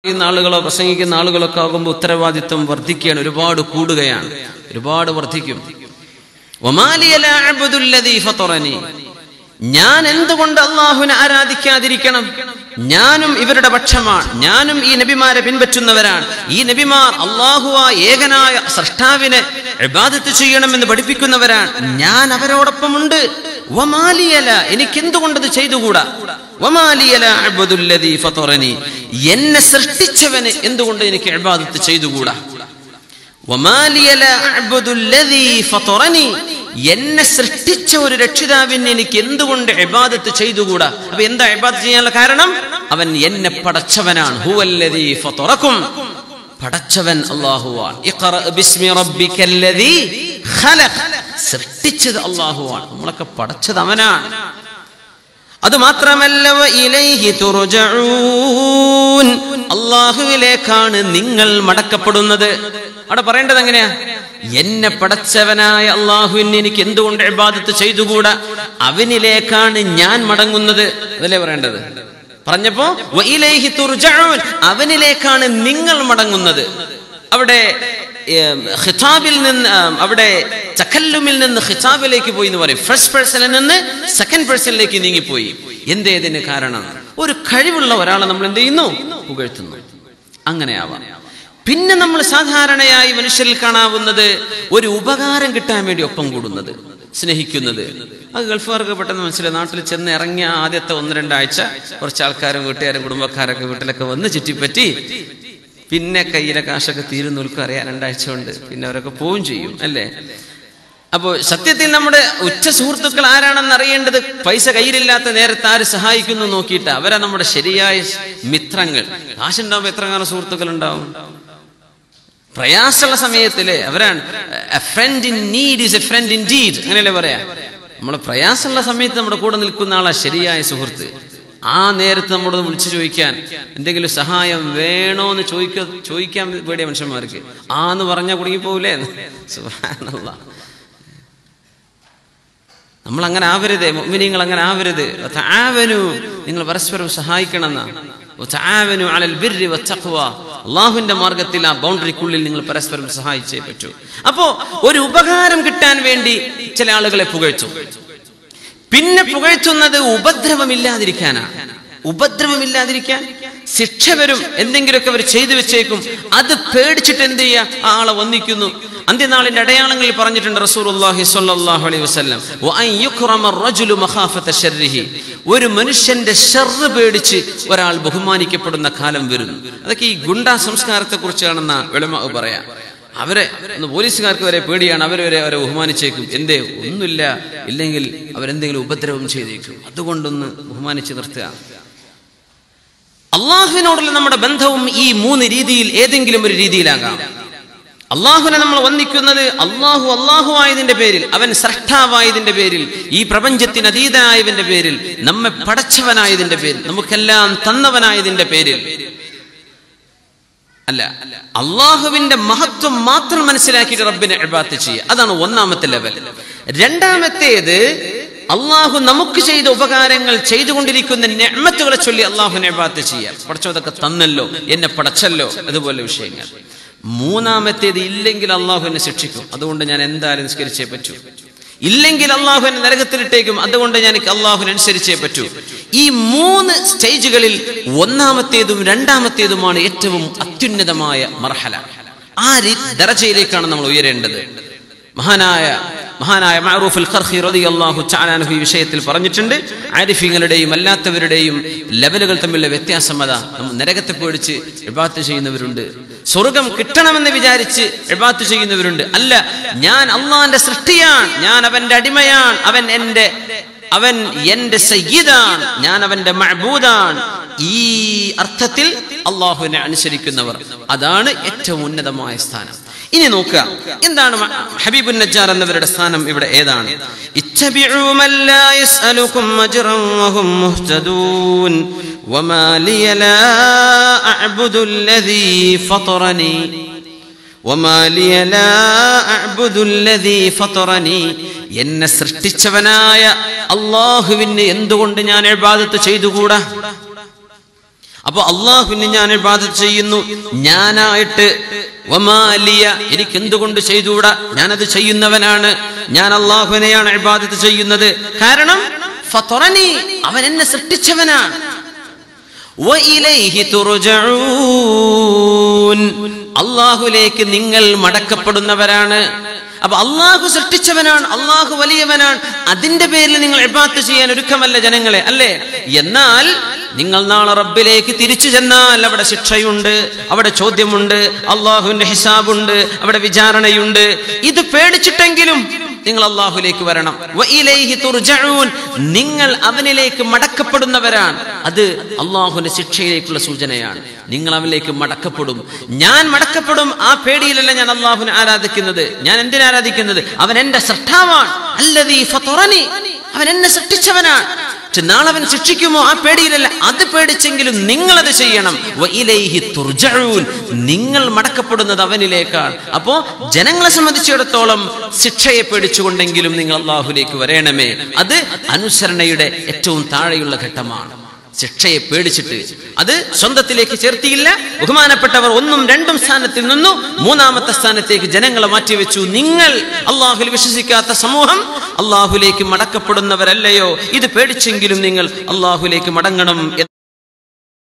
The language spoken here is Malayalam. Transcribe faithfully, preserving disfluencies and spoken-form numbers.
ഇന്ന് ആളുകളോ പ്രസംഗിക്കുന്ന ആളുകളൊക്കെ ആകുമ്പോൾ ഉത്തരവാദിത്വം വർദ്ധിക്കുകയാണ്, ഒരുപാട് കൂടുകയാണ്, ഒരുപാട് വർദ്ധിക്കും. ഞാൻ എന്തുകൊണ്ട് അള്ളാഹുവിനെ ആരാധിക്കാതിരിക്കണം? ഞാനും ഇവരുടെ പക്ഷമാണ്, ഞാനും ഈ നബിമാരെ പിൻപറ്റുന്നവരാണ്. ഈ നബിമാർ അള്ളാഹുവാ ഏകനായ സൃഷ്ടാവിനെ ഇബാദത്ത് ചെയ്യണമെന്ന് പഠിപ്പിക്കുന്നവരാണ്. ഞാൻ അവരോടൊപ്പമുണ്ട്. വമാലിയല, എനിക്കെന്തുകൊണ്ടത് ചെയ്തുകൂടാ? വമാലിയല അബ്ദുല്ലദീ ഫതറനി, എന്നെ സൃഷ്ടിച്ചവന് എന്തുകൊണ്ട് എനിക്ക് ഇബാദത്ത് ചെയ്തുകൂടാ? വമാലിയല അബ്ദുല്ലദീ ഫതറനി, എന്നെ സൃഷ്ടിച്ച ഒരു രക്ഷിതാവിന് എനിക്ക് എന്തുകൊണ്ട് ഇബാദത്ത് ചെയ്തുകൂടാ? അപ്പൊ എന്താ ഇബാദത്ത് ചെയ്യാനുള്ള കാരണം? അവൻ എന്നെ പടച്ചവനാണ്. ഹുവല്ലദീ ഫതറകും, പടച്ചവൻ അല്ലാഹുവാണ്. ഇഖ്റ ബിസ്മി റബ്ബിക്കല്ലദീ ഖലഖ്, സൃഷ്ടിച്ചത് അല്ലാഹുവാണ്, നമ്മളൊക്കെ പടച്ചത് അവനാണ്. അത് മാത്രമല്ല വഇലൈഹി തുർജഊൻ, അല്ലാഹുവിലേക്കാണ് നിങ്ങൾ മടക്കപ്പെടുന്നത്. അവിടെ പറയേണ്ടത് എങ്ങനെയാ? എന്നെ പടച്ചവനായ അള്ളാഹുവിന് എനിക്ക് എന്തുകൊണ്ട് ഇബാദത്ത് ചെയ്തുകൂടാ? അവനിലേക്കാണ് ഞാൻ മടങ്ങുന്നത്, അതല്ലേ പറയേണ്ടത്. പറഞ്ഞപ്പോ വഇലൈഹി തുർജഊൻ, അവനിലേക്കാണ് നിങ്ങൾ മടങ്ങുന്നത്. അവിടെ ഖിതാബിൽ നിന്ന്, അവിടെ തകല്ലുമിൽ നിന്ന് ഖിതാബിലേക്ക് പോയി എന്ന് പറയും. ഫസ്റ്റ് പേഴ്സണിൽ നിന്ന് സെക്കൻഡ് പേഴ്സണിലേക്ക് നീങ്ങിപ്പോയി. എന്തേ ഇതിന് കാരണം? ഒരു കഴിവുള്ള ഒരാളെ നമ്മൾ എന്ത് ചെയ്യുന്നു? പുകഴ്ത്തുന്നു. അങ്ങനെയാവാം. പിന്നെ നമ്മൾ സാധാരണയായി മനുഷ്യരിൽ കാണാവുന്നത് ഒരു ഉപകാരം കിട്ടാൻ വേണ്ടി ഒപ്പം കൂടുന്നത്, സ്നേഹിക്കുന്നത്. അത് ഗൾഫുകാർക്ക് പെട്ടെന്ന് മനസ്സിലായി. നാട്ടിൽ ചെന്ന് ഇറങ്ങിയ ആദ്യത്തെ ഒന്ന് രണ്ടാഴ്ച കുറച്ച് ആൾക്കാരും വീട്ടുകാരും കുടുംബക്കാരൊക്കെ വീട്ടിലൊക്കെ വന്ന് ചുറ്റിപ്പറ്റി, പിന്നെ കയ്യിലെ കാശൊക്കെ തീരുന്നവർക്ക് അറിയാൻ രണ്ടാഴ്ച കൊണ്ട് പിന്നെ അവരൊക്കെ പോവുകയും ചെയ്യും, അല്ലേ? അപ്പോൾ സത്യത്തിൽ നമ്മുടെ ഉറ്റ സുഹൃത്തുക്കൾ ആരാണെന്ന് അറിയേണ്ടത് പൈസ കയ്യിലില്ലാത്ത നേരത്തെ ആര് സഹായിക്കുന്നു നോക്കിയിട്ട് അവരാ നമ്മുടെ ശരിയായ മിത്രങ്ങൾ. കാശുണ്ടാവുമ്പോൾ എത്ര കാലം സുഹൃത്തുക്കൾ ഉണ്ടാവും? പ്രയാസമുള്ള സമയത്തില് അവരാണ്. A friend in need is a friend indeed, അങ്ങനെയല്ലേ പറയാ? നമ്മള് പ്രയാസമുള്ള സമയത്ത് നമ്മുടെ കൂടെ നിൽക്കുന്ന ആളാ ശരിയായ സുഹൃത്ത്. ആ നേരത്ത് നമ്മളോട് വിളിച്ചു ചോദിക്കാൻ, എന്തെങ്കിലും സഹായം വേണോ എന്ന് ചോദിക്ക ചോദിക്കാൻ പേടിയ മനുഷ്യന്മാർക്ക്. ആ എന്ന് പറഞ്ഞാൽ കുടുങ്ങിപ്പോവില്ലേ? സുബ്ഹാനല്ലാഹ്. നമ്മൾ അങ്ങനെ ആവരുത്, മുഅ്മിനീങ്ങൾ അങ്ങനെ ആവരുത്. തആവനു, നിങ്ങൾ പരസ്പരം സഹായിക്കണം എന്നാണ്. തആവനു അലൽ ബിർരി വത്തഖ്വ, അല്ലാഹുവിന്റെ മാർഗത്തിൽ ആ ബൗണ്ടറിക്കുള്ളിൽ നിങ്ങൾ പരസ്പരം സഹായിച്ചേ പറ്റൂ. അപ്പോ ഒരു ഉപകാരം കിട്ടാൻ വേണ്ടി ചില ആളുകളെ പുകഴ്ത്തും. പിന്നെ പുകഴ്ത്തുന്നത് ഉപദ്രവമില്ലാതിരിക്കാനാണ്. ഉപദ്രവമില്ലാതിരിക്കാൻ, ശിക്ഷ വരും, എന്തെങ്കിലുമൊക്കെ അവർ ചെയ്തു വെച്ചേക്കും, അത് പേടിച്ചിട്ട് എന്ത് ചെയ്യാ? ആ ആളെ വന്ദിക്കുന്നു. അന്ത്യനാളിന്റെ അടയാളങ്ങളിൽ പറഞ്ഞിട്ടുണ്ട് റസൂലുള്ളാഹി സ്വല്ലല്ലാഹു അലൈഹി വസല്ലം, വഅൻ യുക്റമ റജുലു മഖാഫത ശർരിഹി, ഒരു മനുഷ്യന്റെ ശർറ് പേടിച്ച് ഒരാൾ ബഹുമാനിക്കപ്പെടുന്ന കാലം വരുന്നു. അതൊക്കെ ഈ ഗുണ്ടാ സംസ്കാരത്തെ കുറിച്ചാണെന്ന ഉലമാ പറയാ. അവരെ ഒന്ന് പോലീസുകാർക്ക് വരെ പേടിയാണ്, അവർ വരെ അവരെ ബഹുമാനിച്ചേക്കും. എന്തേ? ഒന്നുമില്ല, ഇല്ലെങ്കിൽ അവരെന്തെങ്കിലും ഉപദ്രവം ചെയ്തേക്കും, അതുകൊണ്ടൊന്ന് ബഹുമാനിച്ചു നിർത്തുക. അള്ളാഹുവിനോടുള്ള നമ്മുടെ ബന്ധവും ഈ മൂന്ന് രീതിയിൽ ഏതെങ്കിലും ഒരു രീതിയിലാകാം. അള്ളാഹുവിനെ നമ്മൾ വന്ദിക്കുന്നത് അള്ളാഹു അള്ളാഹു ആയതിന്റെ പേരിൽ, അവൻ സ്രഷ്ടാവായതിന്റെ പേരിൽ, ഈ പ്രപഞ്ചത്തിന് അതീതനായതിന്റെ പേരിൽ, നമ്മെ പടച്ചവനായതിന്റെ പേരിൽ, നമുക്കെല്ലാം തന്നവനായതിന്റെ പേരിൽ അല്ല. അള്ളാഹുവിന്റെ മഹത്വം മാത്രം മനസ്സിലാക്കിയിട്ട് റബ്ബിനെ ഇബാദത്ത് ചെയ്യുക, അതാണ് ഒന്നാമത്തെ ലെവൽ. രണ്ടാമത്തേത്, അള്ളാഹു നമുക്ക് ചെയ്ത ഉപകാരങ്ങൾ, ചെയ്തുകൊണ്ടിരിക്കുന്ന നിഅമത്തുകളെ ചൊല്ലി അള്ളാഹുവിനെ ഇബാദത്ത് ചെയ്യുക. പടച്ചവതൊക്കെ തന്നല്ലോ, എന്നെ പടച്ചല്ലോ, അതുപോലെ വിഷയങ്ങൾ. മൂന്നാമത്തേത്, ഇല്ലെങ്കിൽ അള്ളാഹു എന്നെ ശിക്ഷിക്കും, അതുകൊണ്ട് ഞാൻ എന്തായാലും നിസ്കരിച്ചേ പറ്റൂ. ഇല്ലെങ്കിൽ അള്ളാഹു എന്നെ നരകത്തിലിട്ടേക്കും, അതുകൊണ്ട് ഞാൻ അള്ളാഹുവിനനുസരിച്ചേ പറ്റൂ. ഈ മൂന്ന് സ്റ്റേജുകളിൽ ഒന്നാമത്തേതും രണ്ടാമത്തേതുമാണ് ഏറ്റവും അത്യുന്നതമായ മർഹല. ആ ദറജയിലേക്കാണ് നമ്മൾ ഉയരേണ്ടത്. മഹാനായ മഹാനായ മഅറൂഫ് അൽ ഖർഖി റളിയല്ലാഹു തആല അൻഹു ഈ വിഷയത്തിൽ പറഞ്ഞിട്ടുണ്ട്. ആരിഫീങ്ങളുടെയും അല്ലാത്തവരുടെയും ലെവലുകൾ തമ്മിലുള്ള വ്യത്യാസം അതാ. നരകത്തെ പേടിച്ച് ഇബാദത്ത് ചെയ്യുന്നവരുണ്ട്, സ്വർഗം കിട്ടണമെന്ന് വിചാരിച്ച് ഇബാദത്ത് ചെയ്യുന്നവരുണ്ട്. അല്ല, ഞാൻ അള്ളാന്റെ സൃഷ്ടിയാണ്, ഞാൻ അവന്റെ അടിമയാണ്, അവൻ എന്റെ അവൻ എന്റെ സയ്യിദാണ്, ഞാൻ അവന്റെ മഅബൂദാണ്. ഈ അർത്ഥത്തിൽ അള്ളാഹുവിനെ അനുസരിക്കുന്നവർ, അതാണ് ഏറ്റവും ഉന്നതമായ സ്ഥാനം. ഇനി നോക്കുക, എന്താണ് ഹബീബുൻ നജ്ജാർ എന്നവരുടെ സ്ഥാനം ഇവിടെ ഏതാണ്? ഇത്തബിഉ മൻ ലാ യസ്അലുകും അജ്റൻ വഹും മുഹ്തദൂൻ വമാ ലിയ ലാ അഅ്ബുദു അല്ലദീ ഫതറനി വമാ ലിയ ലാ അഅ്ബുദു അല്ലദീ ഫതറനി, എന്നെ സൃഷ്ടിച്ചവനായ അല്ലാഹുവിനെ എന്തുകൊണ്ട് ഞാൻ ഇബാദത്ത് ചെയ്തുകൂടാ? അപ്പൊ അള്ളാഹുവിന് ഞാൻ ഇബാദത്ത് ചെയ്യുന്നു, ഞാനായിട്ട് വമാലിയ എനിക്ക് എന്തുകൊണ്ട് ചെയ്തുകൂടാ, ഞാനത് ചെയ്യുന്നവനാണ്, ഞാൻ അള്ളാഹുവിനെയാണ് ഇബാദത്ത് ചെയ്യുന്നത്. കാരണം ഫതറനി അവൻ എന്നെ സൃഷ്ടിച്ചവനാണ്. വഇലൈഹി തുർജഊൻ അള്ളാഹുലേക്ക് നിങ്ങൾ മടക്കപ്പെടുന്നവരാണ്. അപ്പൊ അള്ളാഹു സൃഷ്ടിച്ചവനാണ്, അള്ളാഹു വലിയവനാണ്, അതിന്റെ പേരിൽ നിങ്ങൾ ഇബാദത്ത് ചെയ്യാൻ ഒരുക്കമല്ല ജനങ്ങളെ, അല്ലേ? എന്നാൽ നിങ്ങൾ നാളെ റബ്ബിലേക്ക് തിരിച്ചു ചെന്നാൽ അവിടെ ശിക്ഷയുണ്ട്, അവിടെ ചോദ്യമുണ്ട്, അള്ളാഹുവിന്റെ ഹിസാബുണ്ട്, അവിടെ വിചാരണയുണ്ട്. ഇത് പേടിച്ചിട്ടെങ്കിലും നിങ്ങൾ അള്ളാഹുലേക്ക് വരണം. വഇലൈഹി തുർജഊൻ നിങ്ങൾ അവനിലേക്ക് മടക്കപ്പെടുന്നവരാണ്. അത് അള്ളാഹുവിന്റെ ശിക്ഷയിലേക്കുള്ള സൂചനയാണ്. നിങ്ങൾ അവനിലേക്ക് മടക്കപ്പെടും, ഞാൻ മടക്കപ്പെടും. ആ പേടിയിലല്ല ഞാൻ അള്ളാഹുവിനെ ആരാധിക്കുന്നത്. ഞാൻ എന്തിനാ ആരാധിക്കുന്നത്? അവൻ എന്റെ സൃഷ്ടാവാണ്. അല്ലദീ ഫതറനി അവൻ എന്നെ സൃഷ്ടിച്ചവനാണ്. നാളെ അവൻ ശിക്ഷിക്കുമോ? ആ പേടിയിലല്ല. അത് പേടിച്ചെങ്കിലും നിങ്ങളത് ചെയ്യണം. വഇലൈഹി തുർജഊൻ നിങ്ങൾ മടക്കപ്പെടുന്നത് അവനിലേക്കാണ്. അപ്പോ ജനങ്ങളെ സംബന്ധിച്ചിടത്തോളം ശിക്ഷയെ പേടിച്ചുകൊണ്ടെങ്കിലും നിങ്ങൾ അള്ളാഹുലേക്ക് വരേണമേ. അത് അനുസരണയുടെ ഏറ്റവും താഴെയുള്ള ഘട്ടമാണ്. ശിക്ഷയെ പേടിച്ചിട്ട് അത് സ്വന്തത്തിലേക്ക് ചേർത്തിയില്ല. ബഹുമാനപ്പെട്ടവർ ഒന്നും രണ്ടും സ്ഥാനത്തിൽ നിന്നു മൂന്നാമത്തെ സ്ഥാനത്തേക്ക് ജനങ്ങളെ മാറ്റിവെച്ചു. നിങ്ങൾ അള്ളാഹുൽ വിശ്വസിക്കാത്ത സമൂഹം അള്ളാഹുലേക്ക് മടക്കപ്പെടുന്നവരല്ലയോ? ഇത് പേടിച്ചെങ്കിലും നിങ്ങൾ അള്ളാഹുലേക്ക് മടങ്ങണം.